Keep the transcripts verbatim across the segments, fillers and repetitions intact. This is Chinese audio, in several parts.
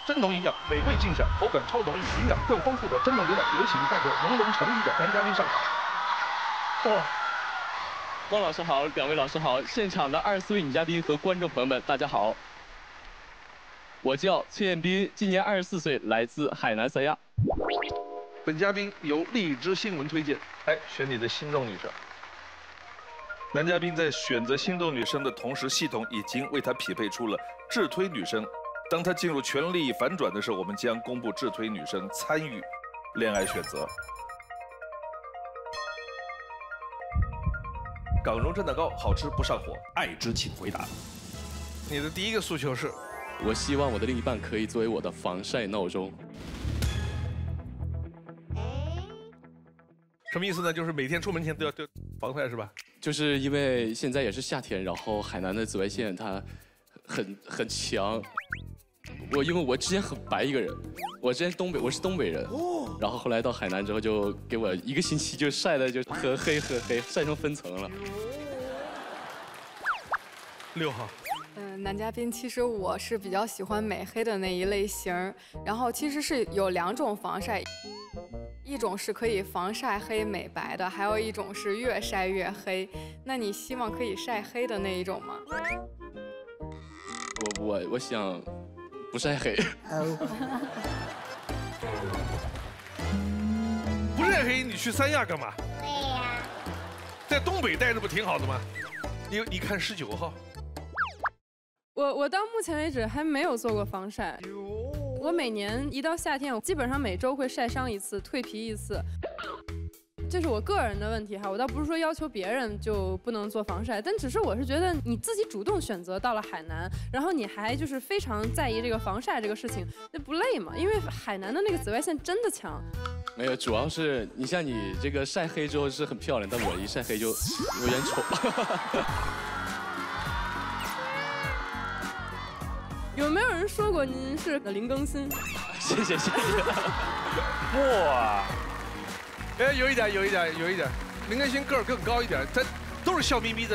真浓营养，美味尽享，口感超浓，营养更丰富的真浓牛奶，有请带着浓浓诚意的男嘉宾上场。哇！ 汪老师好，两位老师好，现场的二十四位女嘉宾和观众朋友们，大家好。我叫崔彦斌，今年二十四岁，来自海南三亚。 本嘉宾由荔枝新闻推荐，哎，选你的心动女生。男嘉宾在选择心动女生的同时，系统已经为他匹配出了智推女生。当他进入权力反转的时候，我们将公布智推女生参与恋爱选择。港荣蒸蛋糕好吃不上火，爱之请回答。你的第一个诉求是？ 我希望我的另一半可以作为我的防晒闹钟。 什么意思呢？就是每天出门前都要都要防晒是吧？ 就是因为现在也是夏天，然后海南的紫外线它很很强。我因为我之前很白一个人，我之前东北我是东北人，然后后来到海南之后就给我一个星期就晒的就很黑很黑，晒成分层了。 六号。 嗯，男嘉宾，其实我是比较喜欢美黑的那一类型，然后其实是有两种防晒，一种是可以防晒黑美白的，还有一种是越晒越黑。那你希望可以晒黑的那一种吗？ 我我我想不晒黑。 不晒黑，你去三亚干嘛？ 对呀。 在东北待着不挺好的吗？你你看十九号。 我我到目前为止还没有做过防晒。我每年一到夏天，我基本上每周会晒伤一次，蜕皮一次。这是我个人的问题哈，我倒不是说要求别人就不能做防晒，但只是我是觉得你自己主动选择到了海南，然后你还就是非常在意这个防晒这个事情，那不累吗？因为海南的那个紫外线真的强。 没有，主要是你像你这个晒黑之后是很漂亮，但我一晒黑就有点丑。 有没有人说过您是林更新？ 谢谢谢谢。 哇，哎，有一点，有一点，有一点，林更新个儿更高一点，他都是笑眯眯的。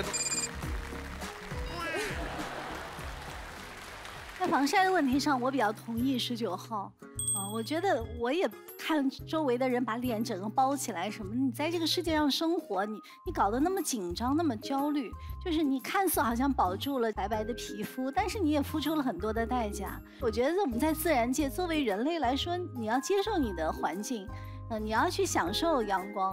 在防晒的问题上，我比较同意十九号。啊，我觉得我也看周围的人把脸整个包起来什么，你在这个世界上生活，你你搞得那么紧张，那么焦虑，就是你看似好像保住了白白的皮肤，但是你也付出了很多的代价。我觉得我们在自然界作为人类来说，你要接受你的环境，呃，你要去享受阳光。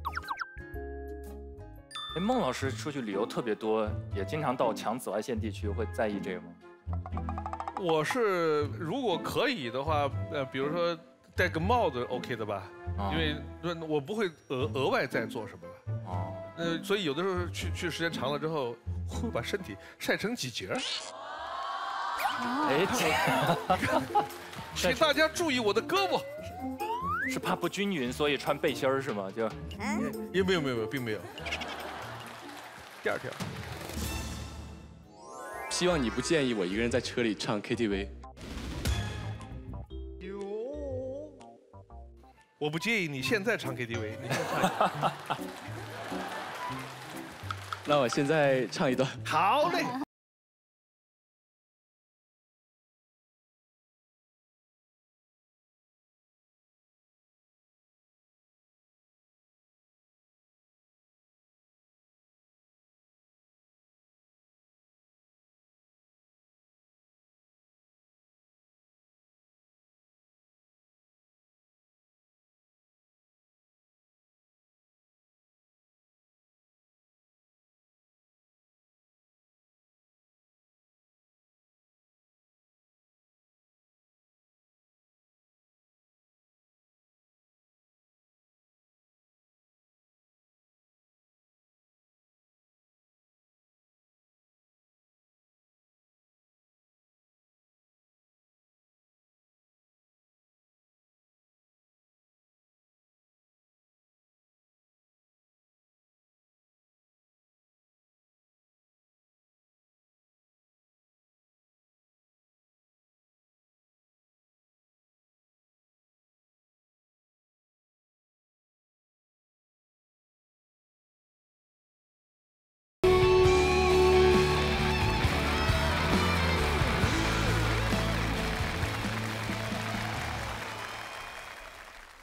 哎，孟老师出去旅游特别多，也经常到强紫外线地区，会在意这个吗？ 我是如果可以的话，呃，比如说戴个帽子 OK 的吧， 哦、 因为我不会额额外再做什么了。哦。呃，所以有的时候去去时间长了之后，会把身体晒成几节。 哎， 请大家注意我的胳膊。 是怕不均匀，所以穿背心儿是吗？就。 也没有没有没有，并没有。第二条。 希望你不建议我一个人在车里唱 K T V。 我不介意你现在唱 K T V， 你先唱。 那我现在唱一段。 好嘞。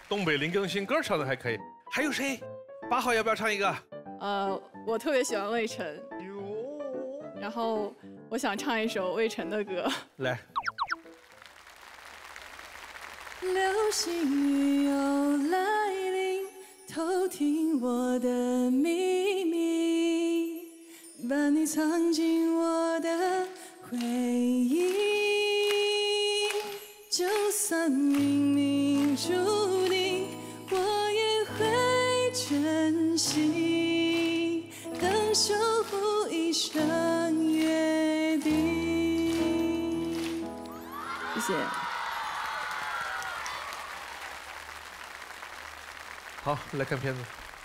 东北林更新歌唱的还可以。还有谁？八号要不要唱一个？ 呃，我特别喜欢魏晨，然后我想唱一首魏晨的歌。 来。 流星雨又来临，偷听我的秘密，把你藏进我的回忆。就算冥冥注定，我也会珍惜，等守护一生约定。谢谢。 好，来看片子。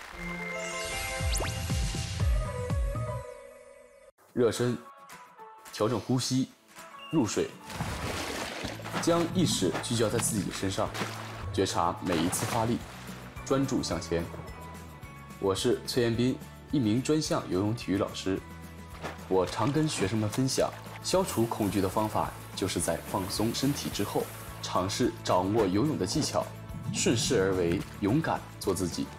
热身，调整呼吸，入睡，将意识聚焦在自己身上，觉察每一次发力，专注向前。我是崔彦斌，一名专项游泳体育老师。我常跟学生们分享，消除恐惧的方法，就是在放松身体之后，尝试掌握游泳的技巧。顺势而为，勇敢做自己。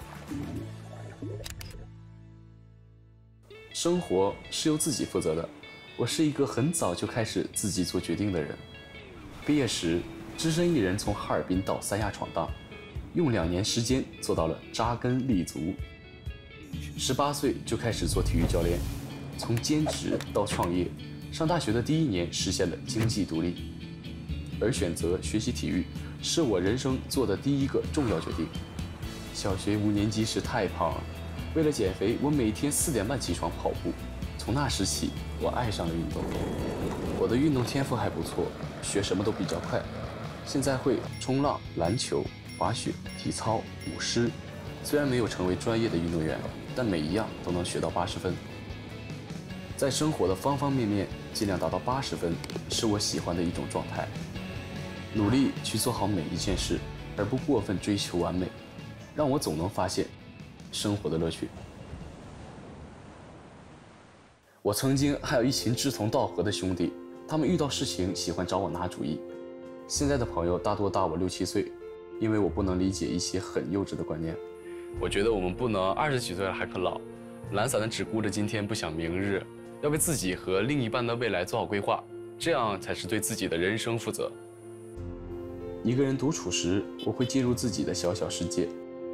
生活是由自己负责的。我是一个很早就开始自己做决定的人。毕业时，只身一人从哈尔滨到三亚闯荡，用两年时间做到了扎根立足。十八岁就开始做体育教练，从兼职到创业。上大学的第一年实现了经济独立，而选择学习体育。是我人生做的第一个重要决定。小学五年级时太胖了，为了减肥，我每天四点半起床跑步。从那时起，我爱上了运动。我的运动天赋还不错，学什么都比较快。现在会冲浪、篮球、滑雪、体操、舞狮。虽然没有成为专业的运动员，但每一样都能学到八十分。在生活的方方面面，尽量达到八十分，是我喜欢的一种状态。努力去做好每一件事，而不过分追求完美，让我总能发现生活的乐趣。我曾经还有一群志同道合的兄弟，他们遇到事情喜欢找我拿主意。现在的朋友大多大我六七岁，因为我不能理解一些很幼稚的观念。我觉得我们不能二十几岁了还可老，懒散的只顾着今天不想明日，要为自己和另一半的未来做好规划，这样才是对自己的人生负责。一个人独处时，我会进入自己的小小世界。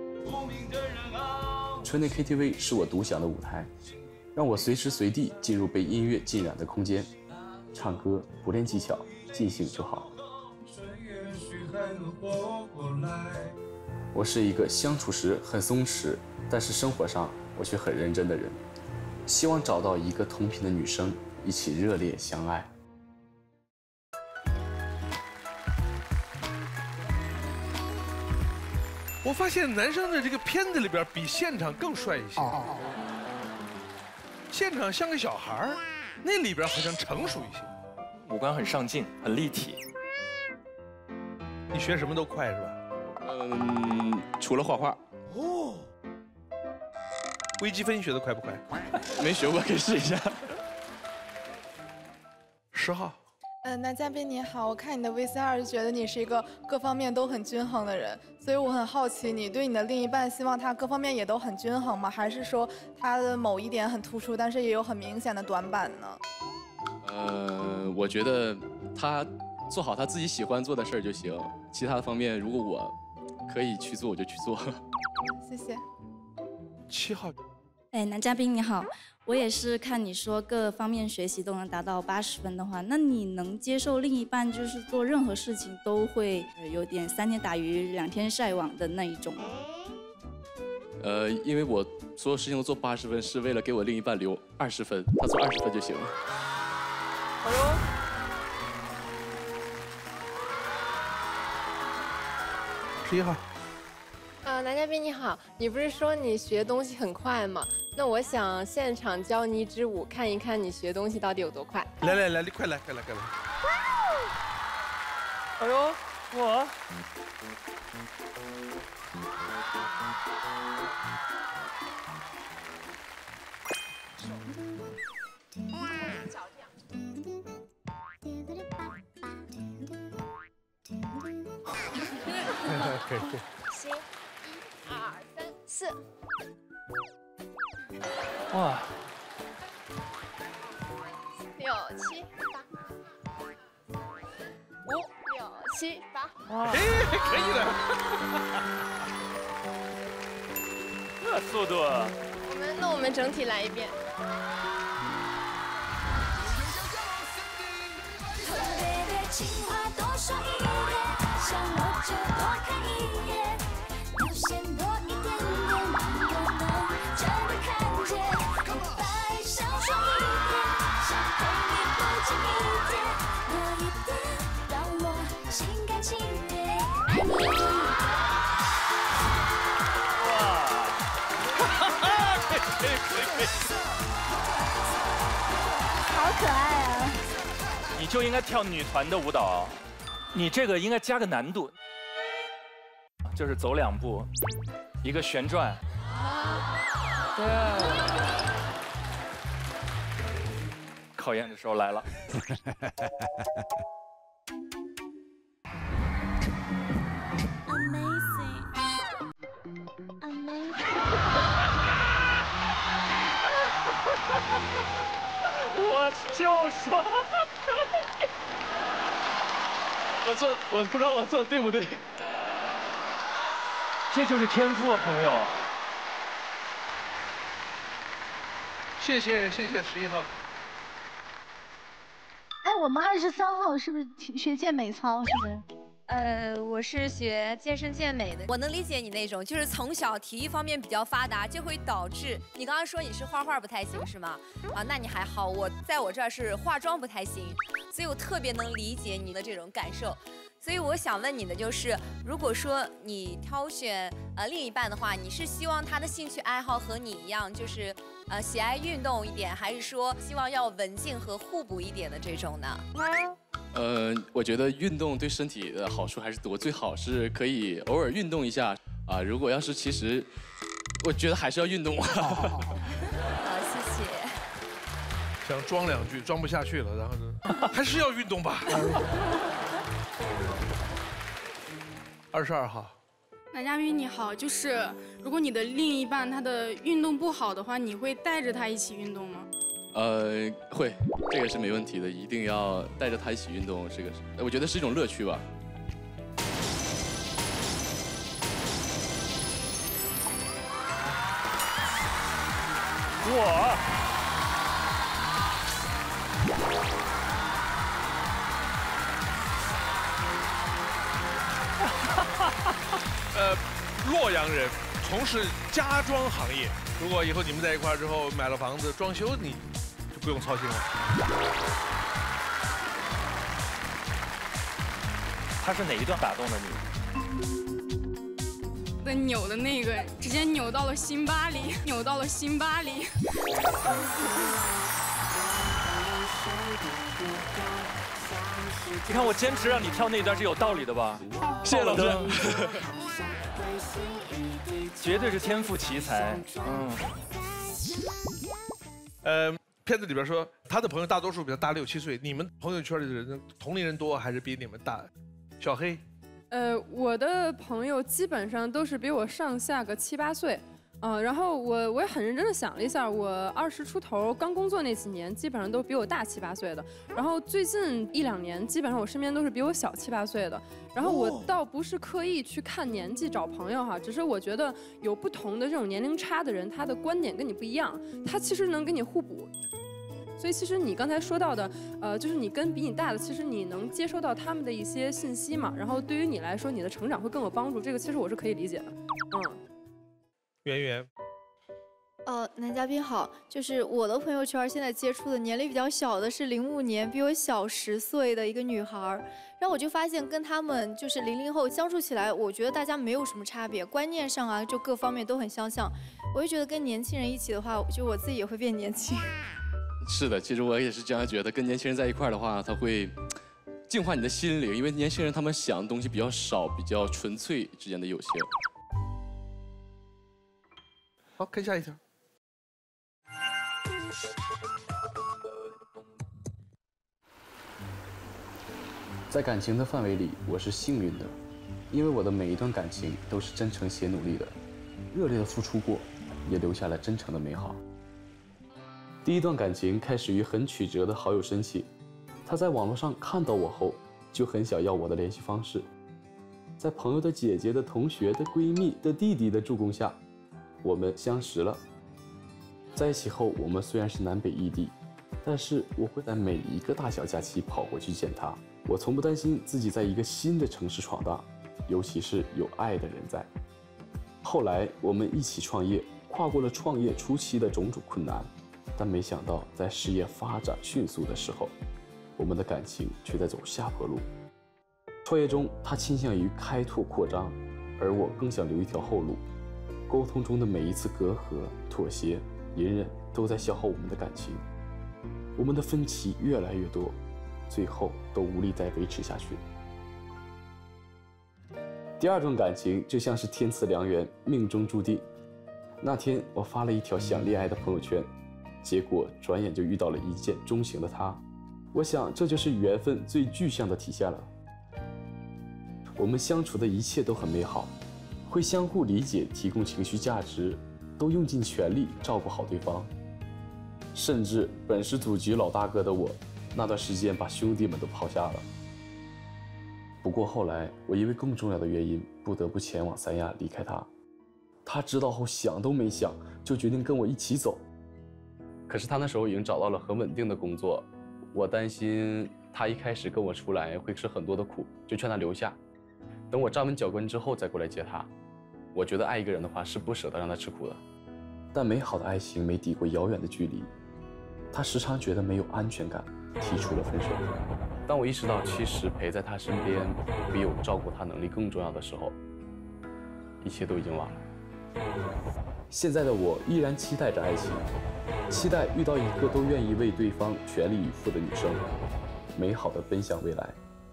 车内 K T V 是我独享的舞台，让我随时随地进入被音乐浸染的空间，唱歌不练技巧，尽兴就好。我是一个相处时很松弛，但是生活上我却很认真的人，希望找到一个同频的女生，一起热烈相爱。 我发现男生的这个片子里边比现场更帅一些，现场像个小孩儿，那里边好像成熟一些， 五官很上镜，很立体。 你学什么都快是吧？ 嗯，除了画画。 哦。微积分学得快不快？ 没学过，可以试一下。 十号。 嗯、呃，男嘉宾你好，我看你的 V C R 就觉得你是一个各方面都很均衡的人，所以我很好奇，你对你的另一半希望他各方面也都很均衡吗？还是说他的某一点很突出，但是也有很明显的短板呢？ 呃，我觉得他做好他自己喜欢做的事儿就行，其他的方面如果我可以去做，我就去做。 谢谢。 七号。 哎，男嘉宾你好，我也是看你说各方面学习都能达到八十分的话，那你能接受另一半就是做任何事情都会有点三天打鱼两天晒网的那一种吗？ 呃，因为我所有事情都做八十分，是为了给我另一半留二十分，他做二十分就行了。 好哟。 十一号。 呃，男嘉宾你好，你不是说你学东西很快吗？那我想现场教你一支舞，看一看你学东西到底有多快。 来来来，你快来快来快来！ 哎呦，我。 可以。 行。 四。 哇！ 六七八。五六七八。 哎，可以的。 这速度。 我们那我们整体来一遍。 特别的情话多说一点，想我就多看一眼，表现多一点点，我能真的看见。白想说一点，想陪你不止一天，多一点，让我心甘情愿爱你。 哇！ 可以可以可以。 好可爱啊！ 你就应该跳女团的舞蹈，你这个应该加个难度，就是走两步，一个旋转。对。考验的时候来了。我就说， 我做，我不知道我做的对不对。 这就是天赋啊，朋友。 谢谢谢谢十一号。 哎，我们二十三号是不是学健美操？是不是？ 呃，我是学健身健美的。我能理解你那种，就是从小体育方面比较发达，就会导致你刚刚说你是画画不太行是吗？啊，那你还好，我在我这儿是化妆不太行，所以我特别能理解你的这种感受。所以我想问你的就是，如果说你挑选呃另一半的话，你是希望他的兴趣爱好和你一样，就是呃喜爱运动一点，还是说希望要文静和互补一点的这种呢？ 呃，我觉得运动对身体的好处还是多，最好是可以偶尔运动一下啊。如果要是其实，我觉得还是要运动。 好，谢谢。 想装两句，装不下去了，然后就还是要运动吧。二十二号， 男嘉宾你好，就是如果你的另一半他的运动不好的话，你会带着他一起运动吗？ 呃，会，这个是没问题的，一定要带着他一起运动，这个是，我觉得是一种乐趣吧。 我。 呃，洛阳人，从事家装行业。如果以后你们在一块儿之后买了房子装修，你就不用操心了。 他是哪一段打动了你？ 的扭的那个，直接扭到了心巴里，扭到了心巴里。 你看我坚持让你跳那段是有道理的吧？ 谢谢老师。 绝对是天赋奇才。嗯。 呃，片子里边说他的朋友大多数比他大六七岁，你们朋友圈里的人同龄人多还是比你们大？小黑。 呃，我的朋友基本上都是比我上下个七八岁。嗯，然后我我也很认真的想了一下，我二十出头刚工作那几年，基本上都比我大七八岁的。然后最近一两年，基本上我身边都是比我小七八岁的。然后我倒不是刻意去看年纪找朋友哈，只是我觉得有不同的这种年龄差的人，他的观点跟你不一样，他其实能跟你互补。所以其实你刚才说到的，呃，就是你跟比你大的，其实你能接收到他们的一些信息嘛，然后对于你来说，你的成长会更有帮助，这个其实我是可以理解的，嗯。 圆圆， 呃，男嘉宾好，就是我的朋友圈现在接触的年龄比较小的是零五年，比我小十岁的一个女孩儿，然后我就发现跟他们就是零零后相处起来，我觉得大家没有什么差别，观念上啊，就各方面都很相像，我就觉得跟年轻人一起的话，就我自己也会变年轻。 是的，其实我也是这样觉得，跟年轻人在一块儿的话，他会净化你的心灵，因为年轻人他们想的东西比较少，比较纯粹之间的有些。 好，看下一条。 在感情的范围里，我是幸运的，因为我的每一段感情都是真诚且努力的。 热烈的付出过，也留下了真诚的美好。第一段感情开始于很曲折的好友申请，他在网络上看到我后，就很想要我的联系方式。在朋友的姐姐的同学的闺蜜的弟弟的助攻下，我们相识了。在一起后，我们虽然是南北异地，但是我会在每一个大小假期跑回去见他。我从不担心自己在一个新的城市闯荡，尤其是有爱的人在。后来我们一起创业，跨过了创业初期的种种困难，但没想到在事业发展迅速的时候，我们的感情却在走下坡路。创业中，他倾向于开拓扩张，而我更想留一条后路。沟通中的每一次隔阂、妥协、隐忍，都在消耗我们的感情。我们的分歧越来越多，最后都无力再维持下去。第二段感情就像是天赐良缘，命中注定。那天我发了一条想恋爱的朋友圈，结果转眼就遇到了一见钟情的他。我想这就是缘分最具象的体现了。我们相处的一切都很美好，会相互理解，提供情绪价值，都用尽全力照顾好对方。甚至本是祖籍老大哥的我，那段时间把兄弟们都抛下了。不过后来我因为更重要的原因，不得不前往三亚离开他。他知道后想都没想，就决定跟我一起走。可是他那时候已经找到了很稳定的工作，我担心他一开始跟我出来会吃很多的苦，就劝他留下，等我站稳脚跟之后再过来接他。我觉得爱一个人的话是不舍得让他吃苦的，但美好的爱情没抵过遥远的距离。他时常觉得没有安全感，提出了分手。当我意识到其实陪在他身边比有照顾他能力更重要的时候，一切都已经晚了。现在的我依然期待着爱情，期待遇到一个都愿意为对方全力以赴的女生，美好的奔向未来。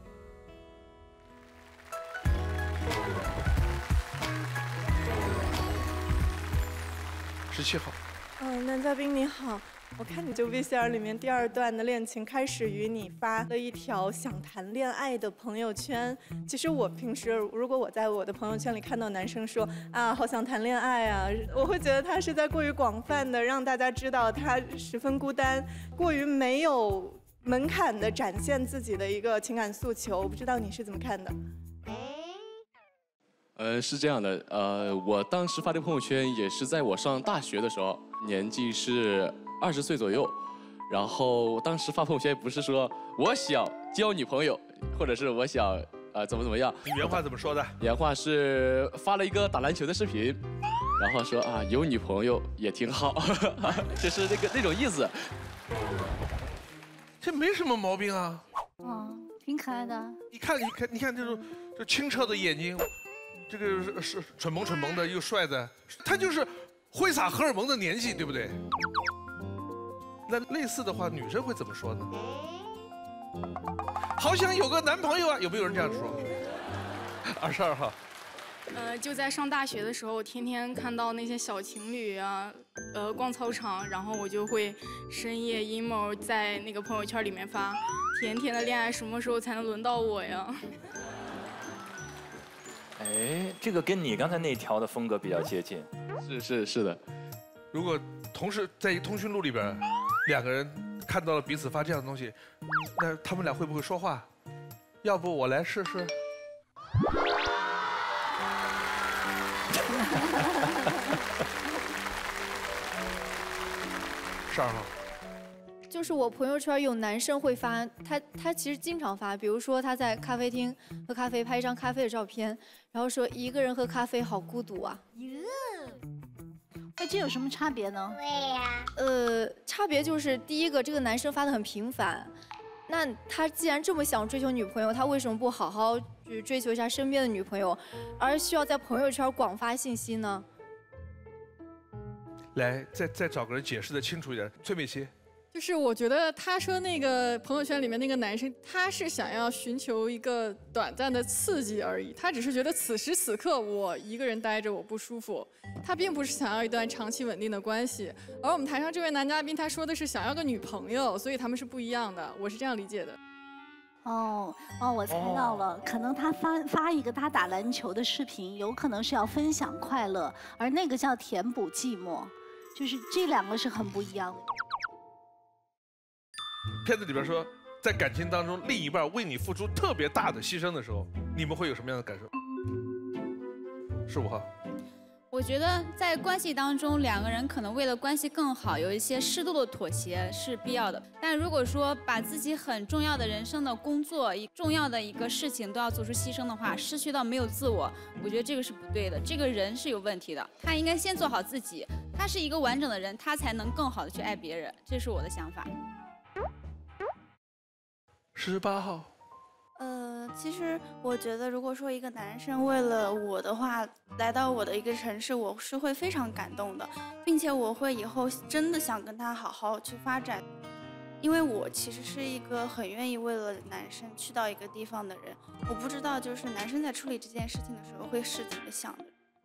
十七号。 嗯，男嘉宾你好。我看你这 V C R 里面第二段的恋情开始于你发了一条想谈恋爱的朋友圈。其实我平时如果我在我的朋友圈里看到男生说啊好想谈恋爱啊，我会觉得他是在过于广泛的让大家知道他十分孤单，过于没有门槛的展现自己的一个情感诉求。我不知道你是怎么看的？ 呃，是这样的，呃，我当时发这个朋友圈也是在我上大学的时候，年纪是二十岁左右，然后当时发朋友圈不是说我想交女朋友，或者是我想呃怎么怎么样。 你原话怎么说的？ 原话是发了一个打篮球的视频，然后说啊有女朋友也挺好，就是那个那种意思。 这没什么毛病啊。 哦，挺可爱的。 你看，你看，你看这种这清澈的眼睛。这个是蠢萌蠢萌的又帅的，他就是挥洒荷尔蒙的年纪，对不对？那类似的话，女生会怎么说呢？好想有个男朋友啊，有没有人这样说？二十二号。 呃，就在上大学的时候，天天看到那些小情侣啊，呃，逛操场，然后我就会深夜阴谋在那个朋友圈里面发，甜甜的恋爱什么时候才能轮到我呀？ 哎，这个跟你刚才那条的风格比较接近。 是是是的。 如果同事在一通讯录里边，两个人看到了彼此发这样的东西，那他们俩会不会说话？要不我来试试。十二号。 就是我朋友圈有男生会发，他他其实经常发，比如说他在咖啡厅喝咖啡，拍一张咖啡的照片，然后说一个人喝咖啡好孤独啊。 那这有什么差别呢？ 对呀。呃，差别就是第一个，这个男生发的很频繁，那他既然这么想追求女朋友，他为什么不好好去追求一下身边的女朋友，而需要在朋友圈广发信息呢？ 来，再再找个人解释的清楚一点，崔美琪。 就是我觉得他说那个朋友圈里面那个男生，他是想要寻求一个短暂的刺激而已，他只是觉得此时此刻我一个人待着我不舒服，他并不是想要一段长期稳定的关系。而我们台上这位男嘉宾他说的是想要个女朋友，所以他们是不一样的，我是这样理解的。 哦哦，我猜到了，可能他发发一个他打篮球的视频，有可能是要分享快乐，而那个叫填补寂寞，就是这两个是很不一样的。 片子里边说，在感情当中，另一半为你付出特别大的牺牲的时候，你们会有什么样的感受？十五号。 我觉得在关系当中，两个人可能为了关系更好，有一些适度的妥协是必要的。但如果说把自己很重要的人生的工作、一重要的一个事情都要做出牺牲的话，失去到没有自我，我觉得这个是不对的。这个人是有问题的，他应该先做好自己，他是一个完整的人，他才能更好的去爱别人。这是我的想法。 十八号。 呃，其实我觉得，如果说一个男生为了我的话来到我的一个城市，我是会非常感动的，并且我会以后真的想跟他好好去发展，因为我其实是一个很愿意为了男生去到一个地方的人。我不知道，就是男生在处理这件事情的时候会是怎么想的。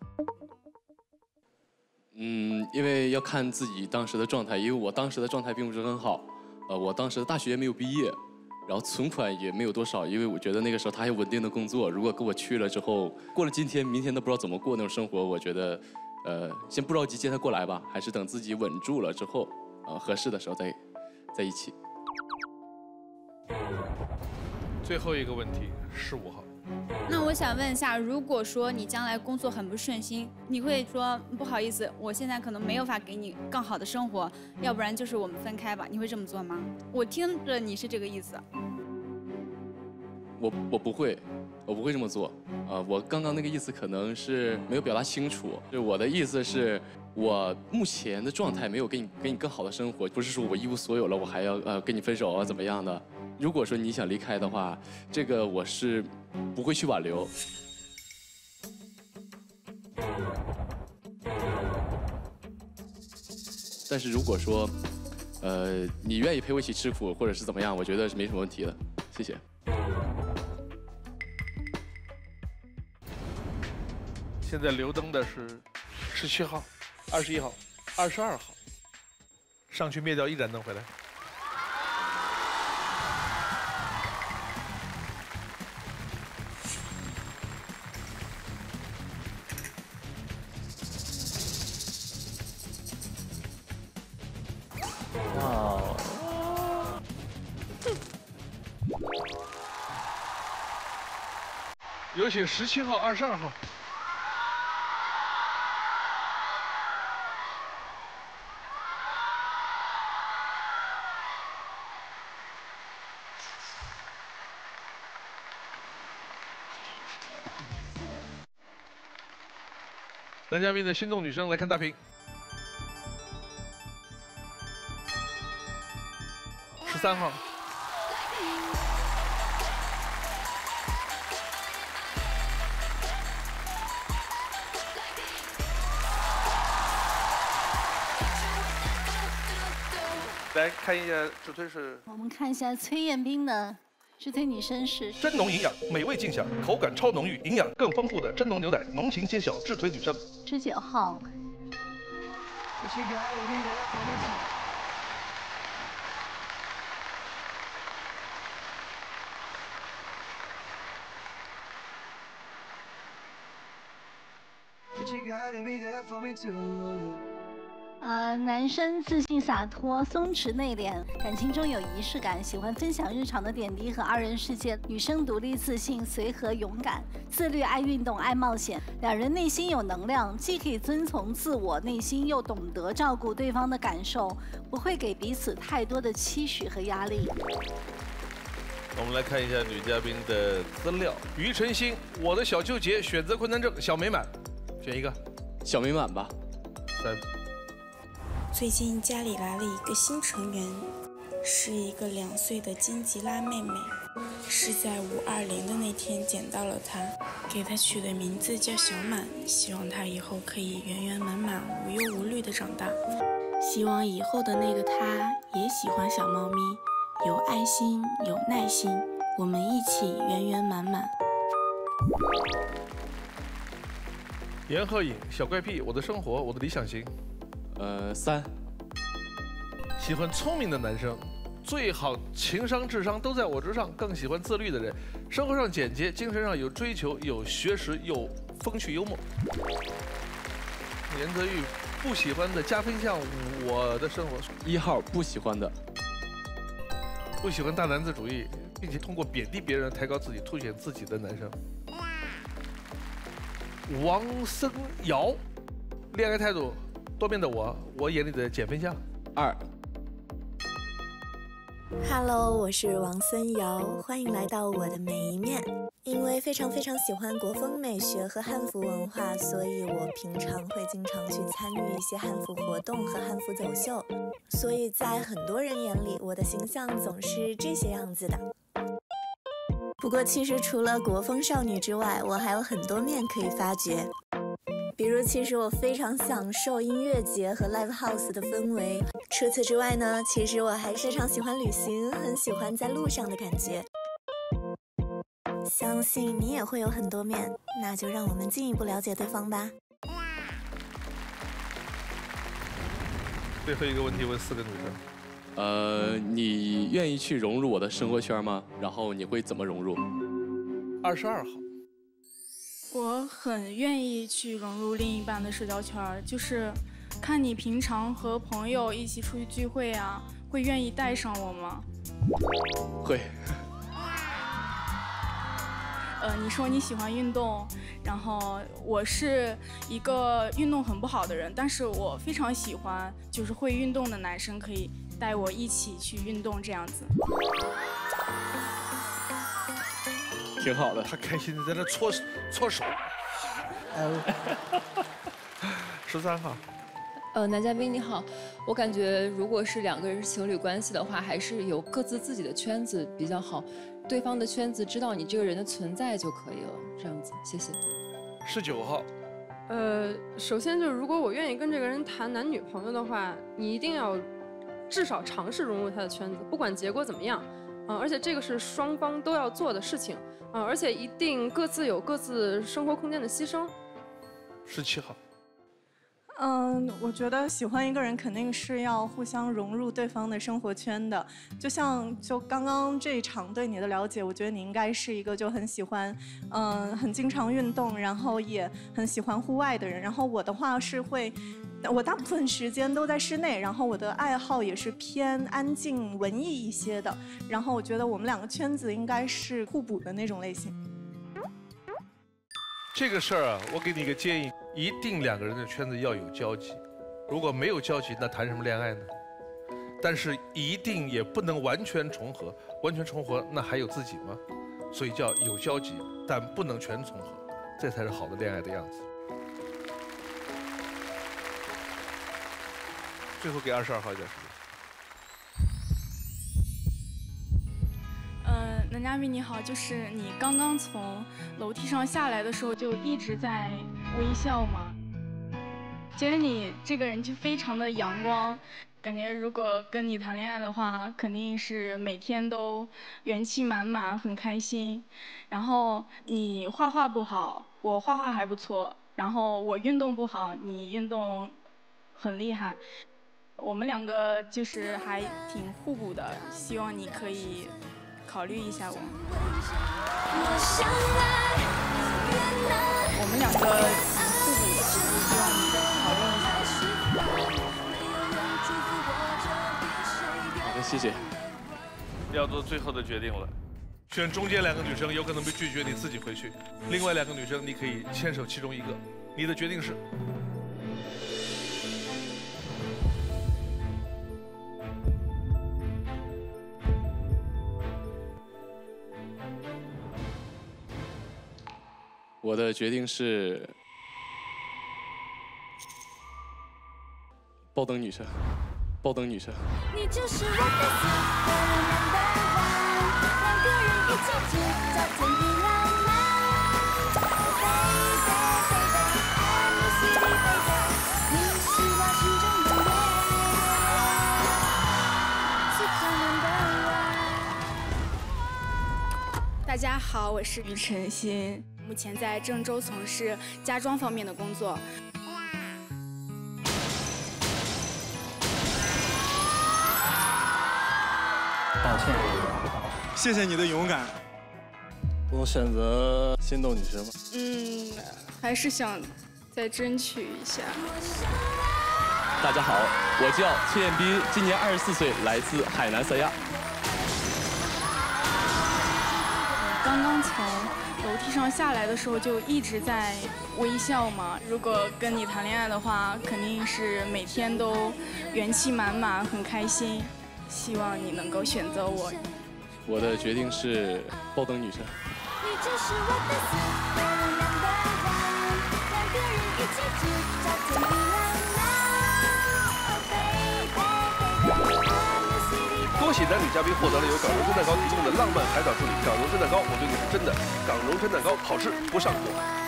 嗯，因为要看自己当时的状态，因为我当时的状态并不是很好，呃，我当时大学没有毕业。然后存款也没有多少，因为我觉得那个时候他还有稳定的工作。如果跟我去了之后，过了今天，明天都不知道怎么过那种生活，我觉得，呃，先不着急接他过来吧，还是等自己稳住了之后，呃，合适的时候再在一起。 最后一个问题，十五号。 那我想问一下，如果说你将来工作很不顺心，你会说不好意思，我现在可能没有法给你更好的生活，要不然就是我们分开吧？你会这么做吗？我听着你是这个意思。 我我不会，我不会这么做。呃，我刚刚那个意思可能是没有表达清楚。就我的意思是，我目前的状态没有给你给你更好的生活，不是说我一无所有了，我还要呃跟你分手啊怎么样的。如果说你想离开的话，这个我是不会去挽留。但是如果说，呃，你愿意陪我一起吃苦，或者是怎么样，我觉得是没什么问题的。谢谢。 现在留灯的是十七号、二十一号、二十二号，上去灭掉一盏灯回来。 哇！ 有请十七号、二十二号。男嘉宾的心动女生来看大屏。十三号。来看一下助推是。 我们看一下崔彦斌的助推女生是真浓营养，美味尽享，口感超浓郁，营养更丰富的真浓牛奶，浓情揭晓助推女生。 十九号。呃，男生自信洒脱，松弛内敛，感情中有仪式感，喜欢分享日常的点滴和二人世界。女生独立自信、随和勇敢、自律、爱运动、爱冒险。两人内心有能量，既可以遵从自我内心，又懂得照顾对方的感受，不会给彼此太多的期许和压力。 我们来看一下女嘉宾的资料：庾澄庆，我的小纠结，选择困难症，小美满，选一个。 小美满吧。 三。 最近家里来了一个新成员，是一个两岁的金吉拉妹妹，是在五二零的那天捡到了她，给她取的名字叫小满，希望她以后可以圆圆满满、无忧无虑的长大，希望以后的那个她也喜欢小猫咪，有爱心，有耐心，我们一起圆圆满满。 严鹤颖，小怪癖，我的生活，我的理想型。 呃，三。 喜欢聪明的男生， 最好情商智商都在我之上，更喜欢自律的人，生活上简洁，精神上有追求，有学识，有风趣幽默。严泽玉不喜欢的加分项，我的生活一号不喜欢的， 不喜欢大男子主义，并且通过贬低别人抬高自己，凸显自己的男生。王森瑶，恋爱态度多变的我，我眼里的减分项二。 Hello， 我是王森瑶，欢迎来到我的每一面。因为非常非常喜欢国风美学和汉服文化，所以我平常会经常去参与一些汉服活动和汉服走秀。所以在很多人眼里，我的形象总是这些样子的。不过其实除了国风少女之外，我还有很多面可以发掘。比如，其实我非常享受音乐节和 live house 的氛围。除此之外呢，其实我还非常喜欢旅行，很喜欢在路上的感觉。相信你也会有很多面，那就让我们进一步了解对方吧。 最后一个问题问四个女生。 呃，你愿意去融入我的生活圈吗？然后你会怎么融入？ 二十二号。 我很愿意去融入另一半的社交圈，就是看你平常和朋友一起出去聚会啊，会愿意带上我吗？ 会。 呃，你说你喜欢运动，然后我是一个运动很不好的人，但是我非常喜欢，就是会运动的男生可以带我一起去运动这样子。 挺好的， 他开心的在那搓搓手。十三号， 呃，男嘉宾你好，我感觉如果是两个人是情侣关系的话，还是有各自自己的圈子比较好，对方的圈子知道你这个人的存在就可以了，这样子，谢谢。 十九号， 呃，首先就是如果我愿意跟这个人谈男女朋友的话，你一定要至少尝试融入他的圈子，不管结果怎么样。嗯，而且这个是双方都要做的事情，嗯，而且一定各自有各自生活空间的牺牲。 十七号， 嗯，我觉得喜欢一个人肯定是要互相融入对方的生活圈的。就像就刚刚这一场对你的了解，我觉得你应该是一个就很喜欢，嗯，很经常运动，然后也很喜欢户外的人。然后我的话是会。我大部分时间都在室内，然后我的爱好也是偏安静文艺一些的，然后我觉得我们两个圈子应该是互补的那种类型。 这个事儿啊，我给你一个建议，一定两个人的圈子要有交集，如果没有交集，那谈什么恋爱呢？但是一定也不能完全重合，完全重合那还有自己吗？所以叫有交集，但不能全重合，这才是好的恋爱的样子。最后给二十二号一点时间。 呃，男嘉宾你好，就是你刚刚从楼梯上下来的时候就一直在微笑吗？觉得你这个人就非常的阳光，感觉如果跟你谈恋爱的话，肯定是每天都元气满满，很开心。然后你画画不好，我画画还不错。然后我运动不好，你运动很厉害。我们两个就是还挺互补的，希望你可以考虑一下我。我们两个挺互补的，希望你考虑一下。 好的，谢谢。 要做最后的决定了，选中间两个女生有可能被拒绝，你自己回去；另外两个女生你可以牵手其中一个。你的决定是？ 我的决定是爆灯女生，爆灯女生。 你就是我的 number one， 两个人一起制造甜蜜浪漫。Baby baby I miss you baby， 你是我心中的唯一 super number one。 大家好，我是于晨曦。目前在郑州从事家装方面的工作。 抱歉。 谢谢你的勇敢。 我选择心动女神吧。 嗯，还是想再争取一下。 大家好，我叫崔彦斌，今年二十四岁，来自海南三亚。 刚刚从楼梯上下来的时候就一直在微笑嘛。如果跟你谈恋爱的话，肯定是每天都元气满满，很开心。希望你能够选择我。 我的决定是爆灯女神。 你就是我的 number one， 两个人一起制造甜蜜浪漫。 恭喜男女嘉宾获得了由港荣真蛋糕提供的浪漫海岛助理。港荣真蛋糕，我对你是真的。港荣真蛋糕，好吃不上火。